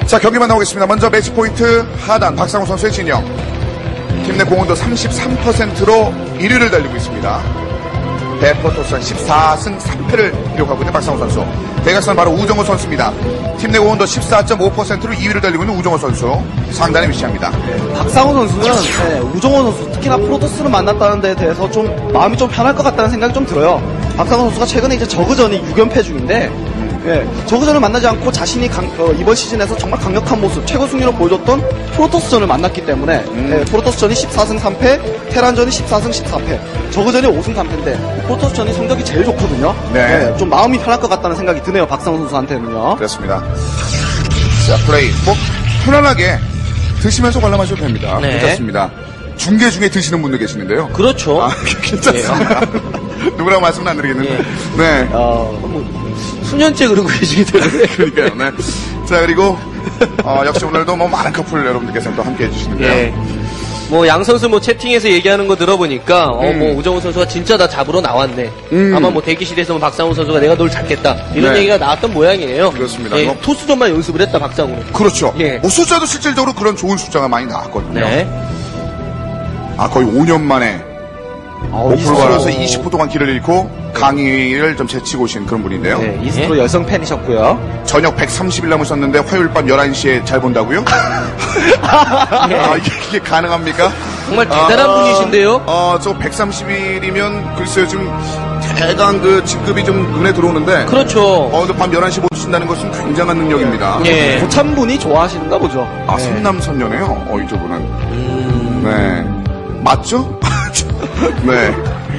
자, 경기만 나오겠습니다. 먼저 매치 포인트 하단 박상우 선수의 진영. 팀 내 공헌도 33%로 1위를 달리고 있습니다. 대포토스는 14승 3패를 기록하고 있는 박상우 선수. 대각선 바로 우정호 선수입니다. 팀 내 공헌도 14.5%로 2위를 달리고 있는 우정호 선수. 상단에 위치합니다. 박상우 선수는 우정호 선수, 특히나 프로토스를 만났다는 데 대해서 좀 마음이 좀 편할 것 같다는 생각이 좀 들어요. 박상우 선수가 최근에 이제 저그전이 6연패 중인데 저그전을 만나지 않고 자신이 이번 시즌에서 정말 강력한 모습, 최고 승리로 보여줬던 프로토스전을 만났기 때문에 프로토스전이 14승 3패, 테란전이 14승 14패, 저그전이 5승 3패인데 프로토스전이 성적이 제일 좋거든요. 좀 마음이 편할 것 같다는 생각이 드네요, 박상우 선수한테는요. 그렇습니다. 자, 플레이 뭐 편안하게 드시면서 관람하셔도 됩니다. 네. 괜찮습니다. 중계 중에 드시는 분도 계시는데요. 그렇죠. 아, 괜찮습니다. 누구라고 말씀은 안 드리겠는데. 네. 수년째 그러고 계시기 때문에. 그러니까요. 네. 자, 그리고 역시 오늘도 뭐 많은 커플 여러분들께서 또 함께 해주시는데요. 예. 뭐 양 선수 뭐 채팅에서 얘기하는 거 들어보니까 뭐 우정우 선수가 진짜 나 잡으러 나왔네. 아마 뭐 대기실에서 박상우 선수가 내가 널 잡겠다 이런 네. 얘기가 나왔던 모양이에요. 그렇습니다. 예, 토스전만 연습을 했다 박상우는. 그렇죠. 예. 뭐 숫자도 실질적으로 그런 좋은 숫자가 많이 나왔거든요. 네. 아, 거의 5년 만에 목표를 걸어서 20호 동안 길을 잃고 강의를 좀 제치고 오신 그런 분인데요. 네, 이스트로 열성 팬이셨고요. 저녁 130일 남으셨는데 화요일 밤 11시에 잘 본다고요? 아, 이게 가능합니까? 정말 대단한 분이신데요. 저 130일이면 글쎄요, 지금 대강 그 직급이 좀 눈에 들어오는데. 그렇죠. 근데 밤 11시 보신다는 것은 굉장한 능력입니다. 예. 고참분이 좋아하시는가 보죠. 아, 선남선녀네요. 이쪽은. 네. 맞죠? 네.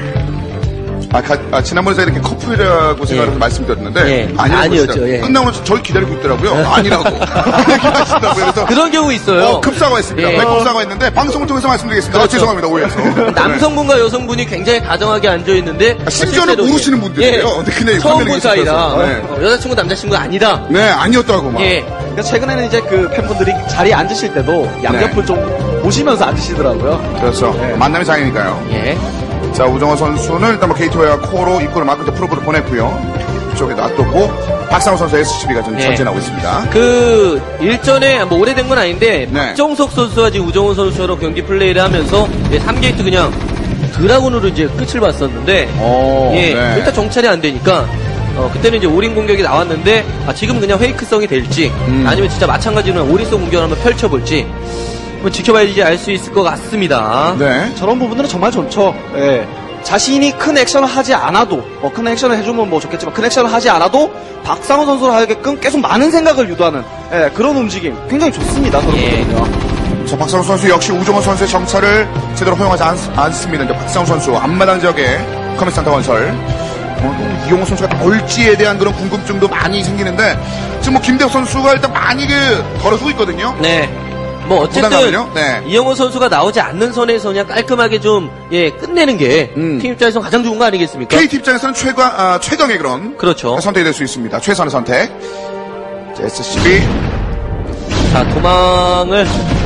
지난번에 제가 이렇게 커플이라고 생각해서 말씀드렸는데. 예. 아니었죠. 예. 끝나고 나서 저를 기다리고 있더라고요. 아니라고. 얘기하신다고요. 그래서. 그런 경우 있어요. 급사과했습니다. 예. 네, 급사과했는데, 방송을 통해서 말씀드리겠습니다. 그렇죠. 죄송합니다. 오해해서. 남성분과 여성분이 굉장히 다정하게 앉아있는데. 심지어는 실제로 모르시는 분들이에요. 예. 근데 그냥 처음 화면에 본 사이다. 있어서. 네. 여자친구, 남자친구가 아니다. 네, 아니었다고 막. 예. 그러니까 최근에는 이제 그 팬분들이 자리에 앉으실 때도 양옆을 좀 보시면서 앉으시더라고요. 그렇죠. 만남이 장이니까요. 예. 자, 우정호 선수는 일단 뭐 게이트웨이와 코로 입구를 마크 프로브를 보냈고요. 이쪽에 놔뒀고 박상우 선수 SCB가 좀 전진하고 있습니다. 그 일전에 뭐 오래된 건 아닌데 네. 박정석 선수와 지금 우정호 선수처럼 경기 플레이를 하면서 3게이트 그냥 드라군으로 이제 끝을 봤었는데 일단 정찰이 안 되니까 그때는 이제 올인 공격이 나왔는데 지금 그냥 페이크성이 될지 아니면 진짜 마찬가지로 올인성 공격을 한번 펼쳐볼지 뭐 지켜봐야지 알 수 있을 것 같습니다. 네. 저런 부분들은 정말 좋죠. 예. 자신이 큰 액션을 하지 않아도 큰 액션을 해주면 뭐 좋겠지만 큰 액션을 하지 않아도 박상우 선수를 하게끔 계속 많은 생각을 유도하는 그런 움직임 굉장히 좋습니다. 그런 부분은요. 자, 박상우 선수 역시 우정호 선수의 정찰을 제대로 허용하지 않습니다. 이제 박상우 선수 앞마당 지역에 커맨센터 건설. 이용호 선수가 나올지에 대한 그런 궁금증도 많이 생기는데 지금 뭐 김대호 선수가 일단 많이 걸어주고 있거든요. 네. 뭐 어쨌든 네. 이영호 선수가 나오지 않는 선에서 그냥 깔끔하게 좀 끝내는 게 팀 입장에서 가장 좋은 거 아니겠습니까? KT 입장에서는 최강의 그런 그렇죠. 선택이 될 수 있습니다. 최선의 선택. 자, SCB. 자, 도망을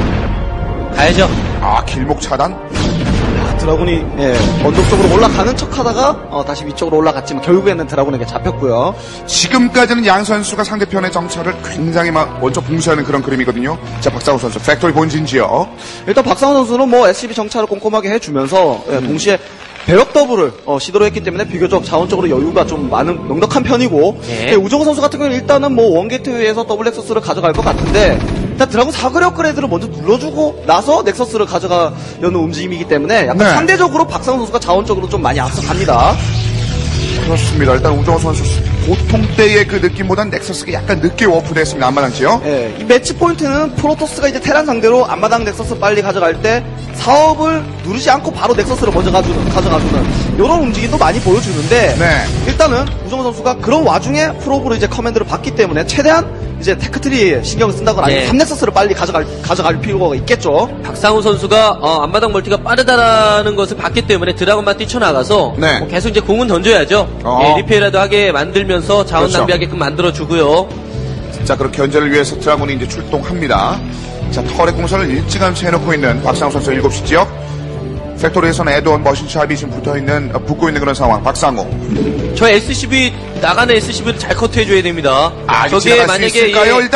가야죠. 길목 차단. 드라군이 언덕 쪽으로 올라가는 척하다가 다시 위쪽으로 올라갔지만 결국에는 드라군에게 잡혔고요. 지금까지는 양 선수가 상대편의 정찰을 굉장히 먼저 봉쇄하는 그런 그림이거든요. 자, 박상우 선수 팩토리 본진 지역. 일단 박상우 선수는 뭐 SCB 정찰을 꼼꼼하게 해주면서 동시에 배럭 더블을 시도를 했기 때문에 비교적 자원적으로 여유가 좀 많은 넉넉한 편이고 우정호 선수 같은 경우는 일단은 뭐 원게이트웨이에서 더블 넥서스를 가져갈 것 같은데 일단 드라군 사거리 업그레이드를 먼저 눌러주고 나서 넥서스를 가져가려는 움직임이기 때문에 약간 상대적으로 박상우 선수가 자원적으로 좀 많이 앞서갑니다. 그렇습니다. 일단 우정호 선수 보통 때의 그 느낌보다는 넥서스가 약간 늦게 워프됐습니다. 앞마당 지역. 이 매치 포인트는 프로토스가 이제 테란 상대로 앞마당 넥서스 빨리 가져갈 때 사업을 누르지 않고 바로 넥서스를 먼저 가져가주는 이런 움직임도 많이 보여주는데 일단은 우정호 선수가 그런 와중에 프로브로 이제 커맨드를 받기 때문에 최대한 이제 테크트리에 신경을 쓴다거나 아니면 3넥서스를 빨리 가져갈 필요가 있겠죠. 박상우 선수가 앞마당 멀티가 빠르다라는 것을 봤기 때문에 드라곤만 뛰쳐나가서 뭐 계속 이제 공은 던져야죠. 리페이라도 하게 만들면서 자원 낭비하게끔 만들어주고요. 자, 그럼 견제를 위해서 드라곤이 이제 출동합니다. 자, 터렛 공사를 일찌감치 해놓고 있는 박상우 선수 7시 지역. 팩토리에서는 에드원 머신샵이 지금 붙고 있는 그런 상황. 박상우. 저 SCB 나가는 SCB를 잘 커트해줘야 됩니다. 저게 만약에 일단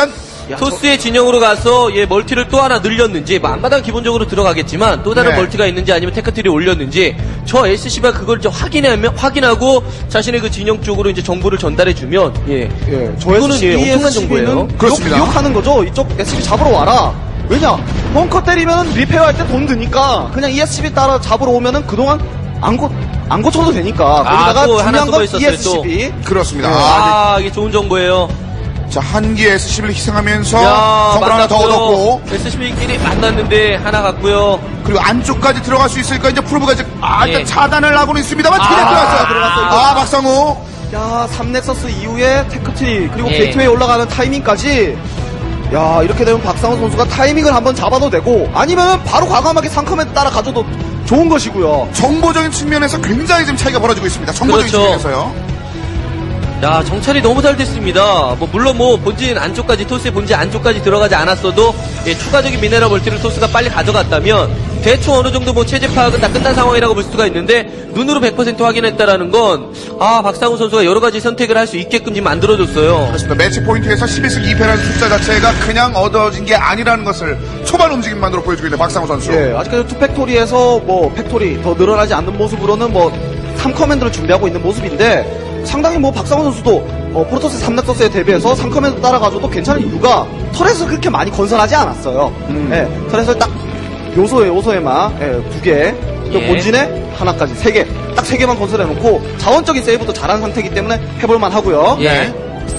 토스의 진영으로 가서 멀티를 또 하나 늘렸는지, 뭐 앞마당 기본적으로 들어가겠지만 또 다른 네. 멀티가 있는지 아니면 테크트리 올렸는지 저 SCB가 그걸 이제 확인하고 자신의 그 진영 쪽으로 이제 정보를 전달해주면 저 이거는 SCB, 엄청난 정보예요. 그렇습니다. 유혹하는 거죠. 이쪽 SCB 잡으러 와라. 왜냐? 벙커 때리면 리페어할 때 돈 드니까 그냥 ESCB 따라 잡으러 오면은 그동안 안 고쳐도 되니까. 거기다가 또 하나 중요한 건 숨어 있었어요, ESCB. 그렇습니다. 이게 좋은 정보예요. 자, 한기의 SCB를 희생하면서 정보를 하나 더 얻었고, SCB끼리 만났는데 하나 갔고요. 그리고 안쪽까지 들어갈 수 있을까? 이제 프로브가 이제, 일단 예. 차단을 하고는 있습니다만, 그냥 들어갔어요. 들어갔어요. 박상우. 야, 3넥서스 이후에 테크트리 그리고 예. 게이트웨이 올라가는 타이밍까지. 야, 이렇게 되면 박상훈 선수가 타이밍을 한번 잡아도 되고 아니면은 바로 과감하게 상컴에 따라 가져도 좋은 것이고요. 정보적인 측면에서 굉장히 지금 차이가 벌어지고 있습니다. 정보적인 그렇죠. 측면에서요. 정찰이 너무 잘 됐습니다. 물론 본진 안쪽까지, 토스의 본진 안쪽까지 들어가지 않았어도, 추가적인 미네랄 멀티를 토스가 빨리 가져갔다면, 대충 어느 정도 체제 파악은 다 끝난 상황이라고 볼 수가 있는데, 눈으로 100% 확인했다라는 건, 박상우 선수가 여러 가지 선택을 할 수 있게끔 지금 만들어줬어요. 그렇습니다. 매치 포인트에서 11승 2패라는 숫자 자체가 그냥 얻어진 게 아니라는 것을 초반 움직임만으로 보여주고 있는 박상우 선수. 예, 아직까지 투팩토리에서 팩토리 더 늘어나지 않는 모습으로는 3커맨드를 준비하고 있는 모습인데 상당히 박상훈 선수도 프로토스 3넥서스에 대비해서 3커맨드 따라가줘도 괜찮은 이유가 털에서 그렇게 많이 건설하지 않았어요. 예, 털에서 딱 요소에만 2개, 또 예. 본진에 하나까지 3개, 딱 3개만 건설해놓고 자원적인 세이브도 잘하는 상태이기 때문에 해볼만 하고요. 예.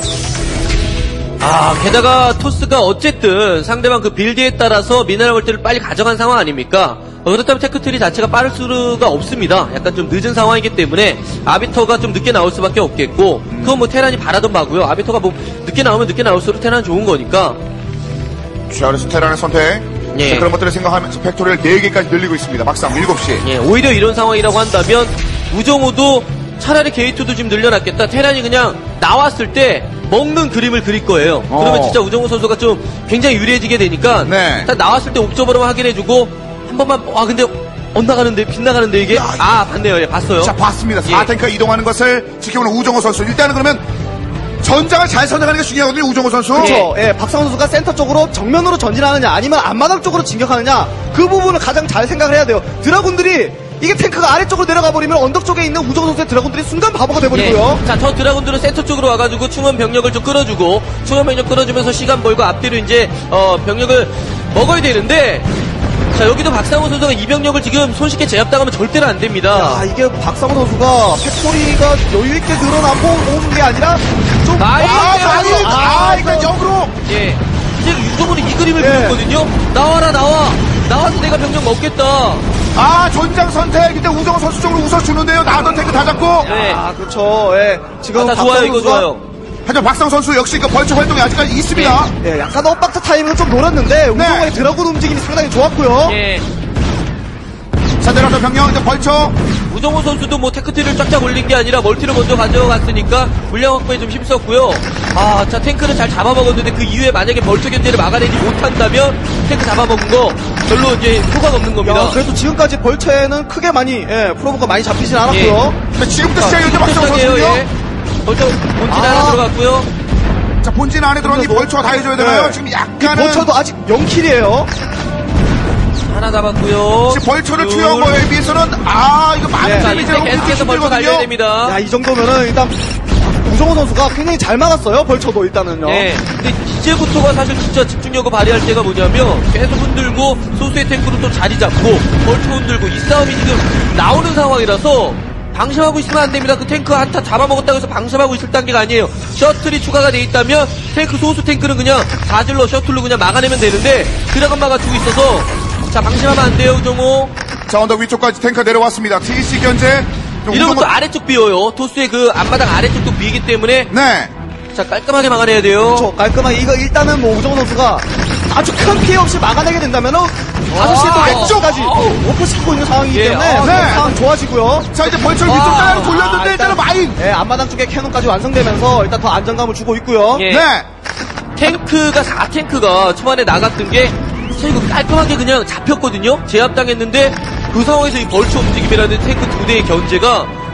게다가 토스가 어쨌든 상대방 그 빌드에 따라서 미네랄 멀티를 빨리 가져간 상황 아닙니까? 그렇다면 테크트리 자체가 빠를 수가 없습니다. 약간 좀 늦은 상황이기 때문에 아비터가 좀 늦게 나올 수밖에 없겠고, 그건 테란이 바라던 바고요. 아비터가 늦게 나오면 늦게 나올수록 테란은 좋은 거니까. 자, 그래서 테란의 선택. 예. 자, 그런 것들을 생각하면서 팩토리를 4개까지 늘리고 있습니다. 박상우 7시. 오히려 이런 상황이라고 한다면 우정우도 차라리 게이트도 지금 늘려놨겠다. 테란이 그냥 나왔을 때 먹는 그림을 그릴 거예요. 그러면 진짜 우정우 선수가 좀 굉장히 유리해지게 되니까 네. 딱 나왔을 때 옵저버로만 확인해주고 한 번만 근데 엇나가는데 빗나가는데 이게 봤네요. 봤어요. 자, 봤습니다. 예. 4탱크가 이동하는 것을 지켜보는 우정호 선수. 일단은 그러면 전장을 잘 선정하는 게 중요하거든요. 우정호 선수. 그렇죠. 예, 박상훈 선수가 센터 쪽으로 정면으로 전진하느냐 아니면 앞마당 쪽으로 진격하느냐 그 부분을 가장 잘 생각을 해야 돼요. 드라군들이 이게 탱크가 아래쪽으로 내려가 버리면 언덕 쪽에 있는 우정호 선수의 드라군들이 순간 바보가 돼버리고요. 자, 저 드라군들은 센터 쪽으로 와가지고 충원 병력을 좀 끌어주고 충원 병력 끌어주면서 시간 벌고 앞뒤로 이제 병력을 먹어야 되는데, 자, 여기도 박상호 선수가 이 병력을 지금 손쉽게 제압당하면 절대로 안 됩니다. 이게 박상훈 선수가 팩토리가 여유있게 늘어나고 오는 게 아니라 좀 일단 역으로. 예. 이제 유정훈이 이 그림을 예. 그렸거든요. 나와서 내가 병력 먹겠다. 전장 선택. 이제 우정호 선수 쪽으로 웃어주는데요. 나도 탱크 다 잡고. 네. 그렇죠. 예. 지금 다 좋아요, 이거 좋아요. 하지만 박상우 선수 역시 그 벌처 활동이 아직까지 있습니다. 예, 약간 엇박자 타이밍을 좀 노렸는데 우정호의 드라군 움직임이 상당히 좋았고요. 예. 자, 내려서 병력 이제 벌처. 우정호 선수도 테크트리를 쫙쫙 올린 게 아니라 멀티를 먼저 가져갔으니까 물량 확보에 좀 힘썼고요. 자, 탱크를 잘 잡아먹었는데 그 이후에 만약에 벌처 견제를 막아내지 못한다면 탱크 잡아먹은 거 별로 이제 효과가 없는 겁니다. 야, 그래도 지금까지 벌처에는 크게 많이 본부가 많이 잡히진 않았고요. 근데 지금부터 시작이죠. 박상우 시작이에요, 선수요. 예. 벌써 본진 하나 들어갔고요. 자, 본진 안에 들어가니 벌처가 다 해줘야 되나요? 네. 지금 이 약간은. 벌처도 아직 0킬이에요. 하나 잡았고요. 지금 벌처를 투여한 거에 비해서는 이거 많은 자, 데미지 이제 계속해서 벌처 달려야 됩니다. 야, 이 정도면은 일단 우정호 선수가 굉장히 잘 막았어요. 벌처도 일단은요. 네. 근데 이제부터가 사실 진짜 집중력을 발휘할 때가 뭐냐면 계속 흔들고 소수의 탱크로 또 자리 잡고 벌초 흔들고 이 싸움이 지금 나오는 상황이라서 방심하고 있으면 안 됩니다. 그 탱크 한타 잡아먹었다고 해서 방심하고 있을 단계가 아니에요. 셔틀이 추가가 돼 있다면 소수 탱크는 그냥 자질러 셔틀로 그냥 막아내면 되는데 드라곤 막아주고 있어서 자, 방심하면 안 돼요, 우정호. 자, 언덕 위쪽까지 탱크 내려왔습니다. TC 견제. 이러면 또 아래쪽 비어요. 토스의 그 앞마당 아래쪽도 비기 때문에 네. 자, 깔끔하게 막아내야 돼요. 그렇죠. 깔끔하게 이거 일단은 우정호 선수가 아주 큰 피해 없이 막아내게 된다면은 5시에 또 왼쪽까지 오프 싣고 있는 상황이기 예, 때문에 네. 상황 좋아지고요. 자, 이제 벌처를 위쪽 따라 돌렸는데 일단은 마인. 예, 앞마당 쪽에 캐논까지 완성되면서 일단 더 안정감을 주고 있고요. 예. 네. 탱크가 4탱크가 초반에 나갔던 게 사실 이거 깔끔하게 그냥 잡혔거든요. 제압당했는데 그 상황에서 이 벌처 움직임이라는 탱크 2대의 견제가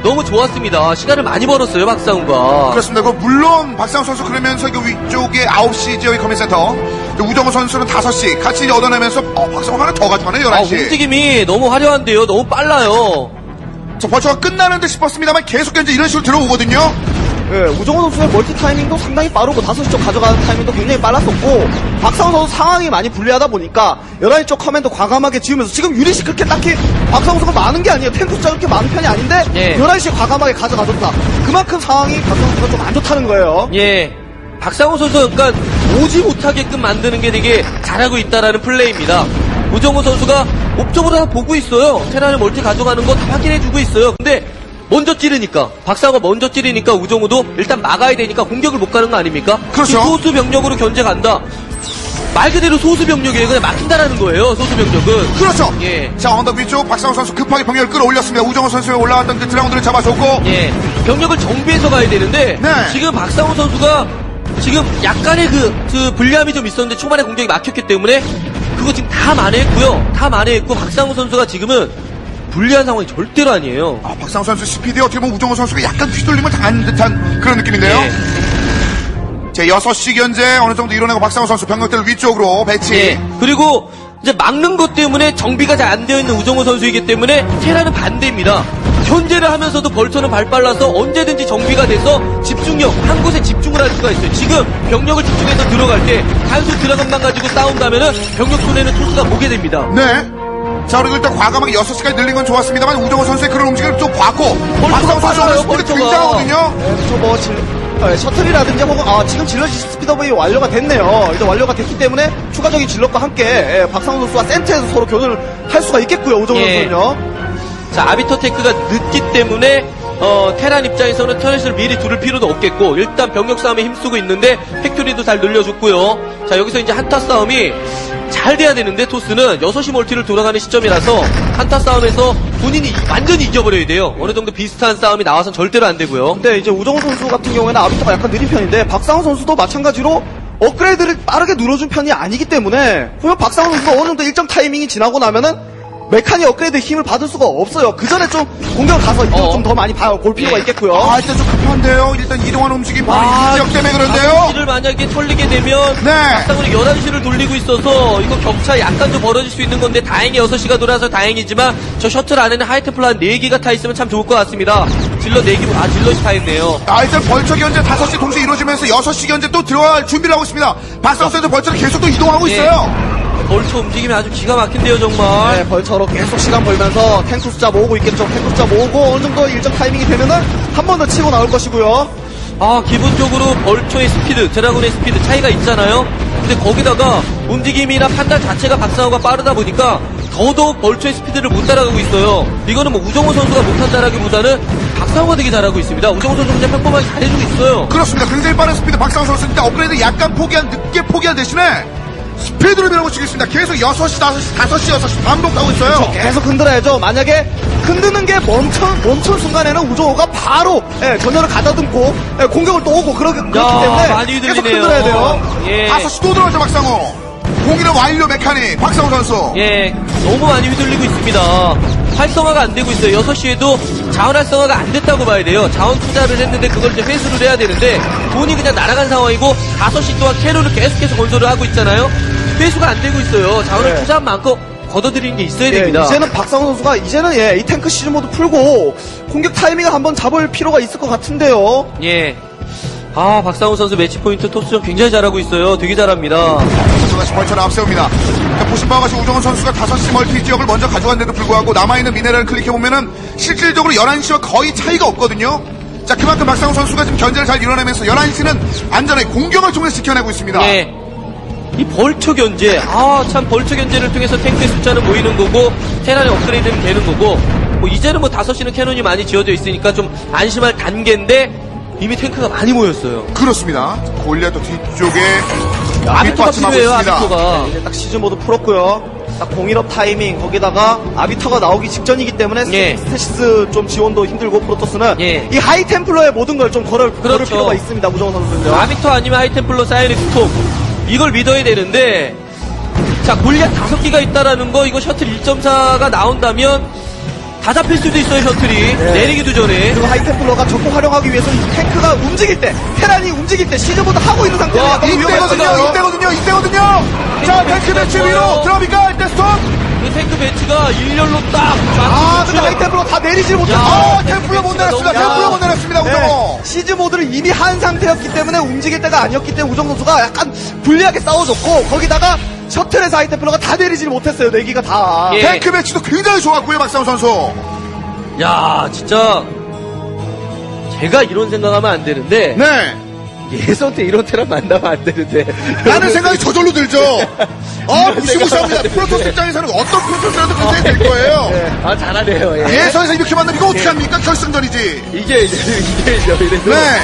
너무 좋았습니다. 시간을 많이 벌었어요, 박상우가. 그렇습니다. 물론 박상우 선수 그러면서 그 위쪽에 9시 지역의 커맨센터, 우정우 선수는 5시 같이 얻어내면서 박상우 하나 더 가져가네요. 11시. 움직임이 너무 화려한데요. 너무 빨라요. 저 벌처가 끝나는 듯 싶었습니다만 계속 현재 이런 식으로 들어오거든요. 예, 우정호 선수의 멀티 타이밍도 상당히 빠르고 5시 쪽 가져가는 타이밍도 굉장히 빨랐었고 박상호 선수 상황이 많이 불리하다 보니까 11시 쪽 커맨도 과감하게 지으면서 지금 유닛이 그렇게 딱히 박상호 선수가 많은 게 아니에요. 탱크 숫자 그렇게 많은 편이 아닌데 예. 11시에 과감하게 가져가줬다. 그만큼 상황이 박상호 선수가 좀 안 좋다는 거예요. 예. 박상우 선수 그러니까 오지 못하게끔 만드는 게 되게 잘하고 있다라는 플레이입니다. 우정우 선수가 옵저버를 다 보고 있어요. 테란을 멀티 가져가는 거 다 확인해주고 있어요. 근데 먼저 찌르니까 박상우가 먼저 찌르니까 우정우도 일단 막아야 되니까 공격을 못 가는 거 아닙니까? 그렇죠. 소수 병력으로 견제 간다. 말 그대로 소수 병력이에요. 그냥 막힌다라는 거예요. 소수 병력은. 그렇죠. 예. 자, 언덕 위쪽 박상우 선수 급하게 병력을 끌어올렸습니다. 우정우 선수가 올라왔던 그 드라군들을 잡아줬고. 예. 병력을 정비해서 가야 되는데 네. 지금 박상우 선수가 지금 약간의 그 불리함이 좀 있었는데 초반에 공격이 막혔기 때문에 그거 지금 다 만회했고요. 다 만회했고 박상우 선수가 지금은 불리한 상황이 절대로 아니에요. 박상우 선수 스피드에 어떻게 보면 우정우 선수가 약간 휘둘림을 당한 듯한 그런 느낌인데요. 예. 제 6시 견제 어느 정도 이뤄내고 박상우 선수 병력들을 위쪽으로 배치. 예. 그리고 이제 막는 것 때문에 정비가 잘 안 되어 있는 우정우 선수이기 때문에 테라는 반대입니다. 견제를 하면서도 벌처는 발빨라서 언제든지 정비가 돼서 집중력 한 곳에 집중을 할 수가 있어요. 지금 병력을 집중해서 들어갈 때 단순 드라곤만 가지고 싸운다면은 병력 손에는 토스가 보게 됩니다. 네. 자, 그리고 일단 과감하게 6시까지 늘린 건 좋았습니다만 우정우 선수의 그런 움직임을 좀 봤고 박상우 선수의 스피드 벌처가. 굉장하거든요. 그렇죠. 뭐 셔틀이라든지 혹은 지금 질럿이 스피드업이 완료가 됐네요. 이제 완료가 됐기 때문에 추가적인 질럿과 함께 박상우 선수와 센터에서 서로 교전을 할 수가 있겠고요. 우정우 예. 선수는요. 자, 아비터 테크가 늦기 때문에 테란 입장에서는 터렛을 미리 두를 필요도 없겠고 일단 병력 싸움에 힘쓰고 있는데 팩토리도 잘 늘려줬고요. 자, 여기서 이제 한타 싸움이 잘 돼야 되는데 토스는 6시 멀티를 돌아가는 시점이라서 한타 싸움에서 본인이 완전히 이겨버려야 돼요. 어느 정도 비슷한 싸움이 나와서는 절대로 안 되고요. 근데 이제 우정우 선수 같은 경우에는 아비터가 약간 느린 편인데 박상우 선수도 마찬가지로 업그레이드를 빠르게 눌러준 편이 아니기 때문에 보면 박상우 선수가 어느 정도 일정 타이밍이 지나고 나면은 메카니 업그레이드 힘을 받을 수가 없어요. 그 전에 좀 공격 가서 이쪽 좀 더 많이 볼 필요가 있겠고요. 일단 좀 급한데요. 일단 이동하는 움직임 바로 이 지역 때문에 그런데요. 5시를 만약에 털리게 되면 네. 박상훈이 11시를 돌리고 있어서 이거 격차 약간 좀 벌어질 수 있는 건데 다행히 6시가 돌아서 다행이지만 저 셔틀 안에는 하이템플러 한 4기가 타 있으면 참 좋을 것 같습니다. 질럿 4기, 질럿이 타 있네요. 일단 벌처 견제 5시 동시에 이루어지면서 6시 견제 또 들어갈 준비를 하고 있습니다. 박상우 선수 벌처를 계속 또 이동하고 예. 있어요. 벌처 움직임이 아주 기가 막힌데요, 정말. 네, 벌처로 계속 시간 벌면서 탱크 숫자 모으고 있겠죠. 탱크 숫자 모으고 어느 정도 일정 타이밍이 되면은 한 번 더 치고 나올 것이고요. 기본적으로 벌초의 스피드, 드라군의 스피드 차이가 있잖아요. 근데 거기다가 움직임이나 판단 자체가 박상우가 빠르다 보니까 더더욱 벌초의 스피드를 못 따라가고 있어요. 이거는 뭐 우정우 선수가 못한다라기보다는 박상우가 되게 잘하고 있습니다. 우정우 선수가 그냥 평범하게 잘해주고 있어요. 그렇습니다. 굉장히 빠른 스피드 박상우 선수인데 업그레이드 약간 늦게 포기한 대신에 스피드를 밀어붙이고 있습니다. 계속 6시, 5시, 6시 반복하고 있어요. 계속 흔들어야죠. 만약에 흔드는 게 멈춘 순간에는 우정호가 바로 전열을 가다듬고 공격을 또 오고 그렇기 때문에 많이 계속 흔들리네요. 흔들어야 돼요. 예. 5시 또 들어가죠, 박상우. 공이는 완료 메카닉, 박상우 선수. 예, 너무 많이 휘둘리고 있습니다. 활성화가 안 되고 있어요. 6시에도 자원 활성화가 안 됐다고 봐야 돼요. 자원 투자를 했는데 그걸 이제 회수를 해야 되는데 돈이 그냥 날아간 상황이고 5시 동안 캐롤을 계속해서 건설을 하고 있잖아요. 회수가 안 되고 있어요. 자원을 네. 투자한 만큼 걷어들이는 게 있어야 됩니다. 이제는 박상우 선수가 이제는 이 탱크 시즌 모드 풀고 공격 타이밍을 한번 잡을 필요가 있을 것 같은데요. 예. 박상우 선수 매치 포인트 토스전 굉장히 잘하고 있어요. 되게 잘합니다. 다시 벌처를 앞세웁니다. 그러니까 보신 바와 같이 우정은 선수가 5시 멀티 지역을 먼저 가져간데도 불구하고 남아있는 미네랄을 클릭해보면은 실질적으로 11시와 거의 차이가 없거든요. 자, 그만큼 박상우 선수가 지금 견제를 잘 이뤄내면서 11시는 안전하게 공격을 통해서 지켜내고 있습니다. 예. 이 벌처 견제, 참 벌처 견제를 통해서 탱크의 숫자는 모이는 거고 테란의 업그레이드는 되는 거고 뭐 이제는 뭐 5시는 캐논이 많이 지어져 있으니까 좀 안심할 단계인데 이미 탱크가 많이 모였어요. 그렇습니다. 골리앗도 뒤쪽에 아비터가 뒷받침하고 필요해요. 있습니다. 아비터가. 이제 딱 시즌 모드 풀었고요. 딱 공일업 타이밍 거기다가 아비터가 나오기 직전이기 때문에 예. 스테시스 좀 지원도 힘들고 프로토스는 예. 이 하이템플러의 모든 걸 좀 걸을 그렇죠. 필요가 있습니다. 우정호 선수는요. 아비터 아니면 하이템플러 사이닉 스톰 이걸 믿어야 되는데 자 골리앗 5기가 있다라는 거 이거 셔틀 1.4가 나온다면 다 잡힐 수도 있어요, 셔틀이. 내리기도 전에. 그리고 하이템플러가 적극 활용하기 위해서 이 탱크가 움직일 때, 테란이 움직일 때 시즈보드 하고 있는 상태로 와, 약간 이때거든요. 자, 탱크 배치 위로 들어갑니까? 일대 스톱. 이 탱크 배치가 일렬로 딱. 근데 하이템플러 다 내리질 못했어. 템플러 못 내렸습니다. 너무- 템플러 못 내렸습니다. 우정호. 시즈모드를 이미 한 상태였기 때문에 움직일 때가 아니었기 때문에 우정 선수가 약간 불리하게 싸워줬고, 거기다가 셔틀에서 하이템플러가 다 내리질 못했어요. 4기가 다. 예. 탱크 배치도 굉장히 좋았고요, 박상우 선수. 야, 진짜. 제가 이런 생각하면 안 되는데. 네. 예선 때 이런 테란 만나면 안 되는데. 라는 생각이 저절로 들죠. 무시무시합니다. 프로토스 입장에서는 어떤 프로토스라도 그렇게 될 거예요. 아, 잘하네요. 예. 예선에서 이렇게 만나면 이거 어떻게 합니까? 결승전이지. 이게 이래서. 네.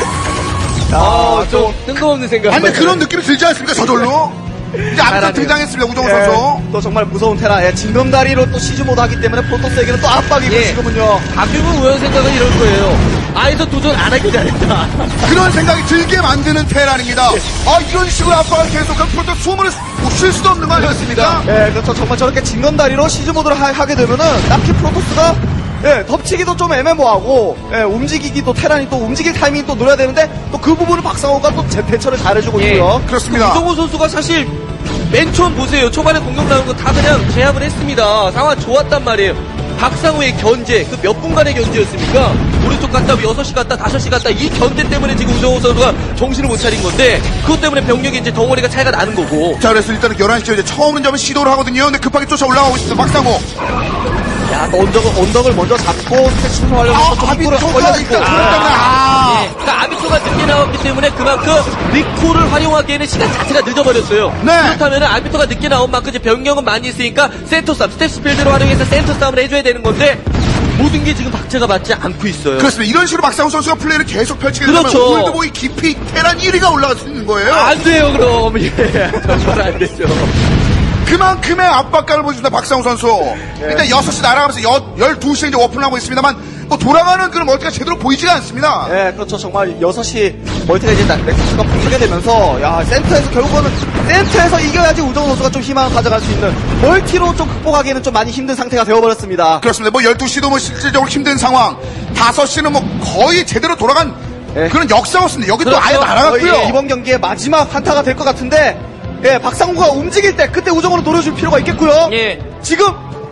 좀 뜬금없는 생각. 근데 그런 느낌이 들지 않습니까? 저절로. 이제 앞서 잘하네요. 등장했습니다. 우정호 선수. 또 정말 무서운 테라. 징검다리로 또 시즈모드 하기 때문에 프로토스에게는 또 압박이고 예. 지금은요. 박규근 의원 생각은 이럴 거예요. 아에서 도전 안 하길 잘했다. 그런 생각이 들게 만드는 테란입니다. 이런 식으로 압박을 계속하면 프로토스 숨을 쉴 수도 없는 거 아니었습니까? 예, 그렇죠. 정말 저렇게 징검다리로 시즈모드를 하게 되면은 딱히 프로토스가 덮치기도 좀 애매모하고, 움직이기도 테란이 또 움직일 타이밍이 또 노려야 되는데, 또 그 부분을 박상호가 또 대처를 잘해주고 있고요. 그렇습니다. 이정호 선수가 사실 맨 처음 보세요. 초반에 공격 나온 거 다 그냥 제압을 했습니다. 상황 좋았단 말이에요. 박상호의 견제, 그 몇 분간의 견제였습니까? 오른쪽 갔다, 6시 갔다, 5시 갔다, 이 견제 때문에 지금 우정호 선수가 정신을 못 차린 건데, 그것 때문에 병력이 이제 덩어리가 차이가 나는 거고. 자, 그래서 일단은 11시에 이제 처음 점을 시도를 하거든요. 근데 급하게 쫓아 올라가고 있습니다. 박상호. 야, 또 언덕을 먼저 잡고, 스택 활용해서 좀 입구를 벌려주고. 예, 그러니까 아비토가 늦게 나왔기 때문에 그만큼 리콜을 활용하기에는 시간 자체가 늦어버렸어요. 네. 그렇다면 아비토가 늦게 나온 만큼 이제 병력은 많이 있으니까 센터 싸움, 스텝스필드를 활용해서 센터 싸움을 해줘야 되는 건데 모든 게 지금 박자가 맞지 않고 있어요. 그렇습니다. 이런 식으로 박상호 선수가 플레이를 계속 펼치게 되면 그렇죠. 올드보이 깊이 테란 1위가 올라갈 수 있는 거예요. 안 돼요, 그럼. 예, 정말 안 되죠. 그만큼의 압박감을 보여준다 박상우 선수. 일단 6시 날아가면서 12시에 이제 오픈을 하고 있습니다만 뭐 돌아가는 그런 멀티가 제대로 보이지가 않습니다. 예, 그렇죠. 정말 6시 멀티가 이제 넥서스가 붙게 되면서, 야, 센터에서 결국은 센터에서 이겨야지 우정호 선수가 좀 희망을 가져갈 수 있는 멀티로 좀 극복하기에는 좀 많이 힘든 상태가 되어버렸습니다. 그렇습니다. 뭐 12시도 뭐 실질적으로 힘든 상황, 5시는 뭐 거의 제대로 돌아간 그런 역사가 없습니다. 여기 또 아예 그렇죠. 날아갔고요. 거의 이번 경기의 마지막 한타가 될 것 같은데, 예, 박상호가 움직일 때 그때 우정호를 노려줄 필요가 있겠고요. 예. 지금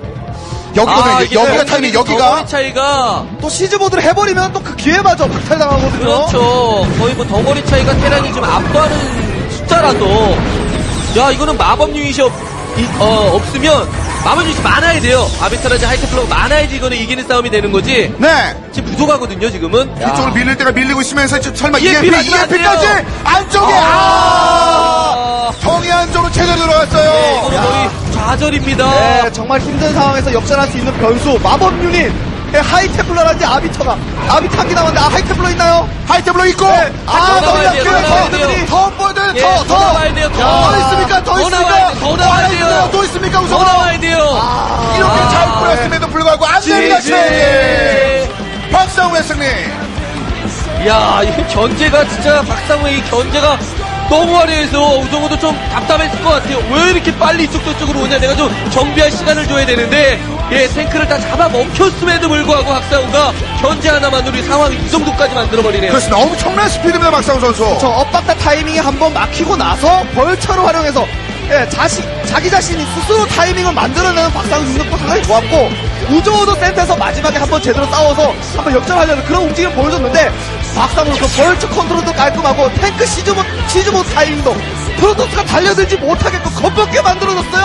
여기가 이게 여기가 타이밍, 여기가 덩어리 차이가 또 시즈모드를 해버리면 또 그 기회마저 박탈당하거든요. 그렇죠. 거의 뭐 덩어리 차이가 테란이 좀 압도하는 숫자라도 야 이거는 마법 유닛이 없으면 마법 유닛이 많아야 돼요. 아비타라지 하이테플러가 많아야지 이거는 이기는 싸움이 되는 거지. 네. 지금 부족하거든요 지금은. 이쪽으로 밀릴 때가 밀리고 있으면서 지금 설마 EMP 맞으면 안 EMP까지 돼요. 안쪽에 정의 안쪽으로 제대로 네, 들어갔어요. 이거는 거의 좌절입니다. 네, 정말 힘든 상황에서 역전할 수 있는 변수 마법 유닛. 예, 하이테플러라든지 아비터 한 개 나왔는데, 하이테플러 있나요? 하이테블로 있고 네. 더 나와야 돼요, 더 나와야 돼요. 더 보여줘요. 예, 더 나와야 돼요. 더 있습니까? 더 더 나와야 있습니까? 돼요. 더 나와야 돼요. 또 있습니까? 더 우선 나와야 돼요. 이렇게 잘 뿌렸음에도 불구하고 안 됩니다. 네. 박상우의 승리. 야, 이 견제가 진짜 박상우의 이 견제가 너무 화려해서 우정호도 좀 답답했을 것 같아요. 왜 이렇게 빨리 이쪽 저쪽으로 오냐? 내가 좀 정비할 시간을 줘야 되는데, 예, 탱크를 다 잡아 멈췄음에도 불구하고 박상우가 견제 하나만으로 이 상황을 이 정도까지 만들어버리네요. 그렇습니다. 엄청난 스피드입니다. 박상우 선수. 저 엇박자 타이밍이 한번 막히고 나서 벌처를 활용해서, 예, 자기 자신이 스스로 타이밍을 만들어내는 박상우 능력도 상당히 좋았고, 우정호도 센터에서 마지막에 한번 제대로 싸워서 한번 역전하려는 그런 움직임을 보여줬는데, 박상우는 그 벌처 컨트롤도 깔끔하고 탱크 시즈모 타이밍도 프로토스가 달려들지 못하게끔 겁먹게 만들어줬어요.